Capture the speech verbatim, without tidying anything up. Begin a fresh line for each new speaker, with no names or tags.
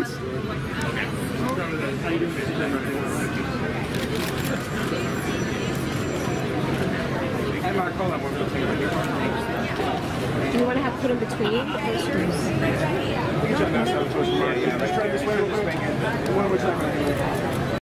Do you want to have put in between the posters?
Yeah, yeah. Let's try this way.